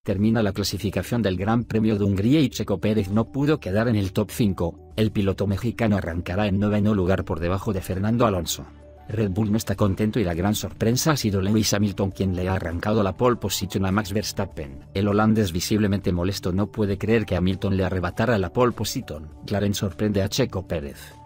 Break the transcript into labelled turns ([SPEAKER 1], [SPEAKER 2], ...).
[SPEAKER 1] Termina la clasificación del Gran Premio de Hungría y Checo Pérez no pudo quedar en el top 5, el piloto mexicano arrancará en noveno lugar por debajo de Fernando Alonso. Red Bull no está contento y la gran sorpresa ha sido Lewis Hamilton quien le ha arrancado la pole position a Max Verstappen. El holandés visiblemente molesto no puede creer que Hamilton le arrebatara la pole position. McLaren sorprende a Checo Pérez.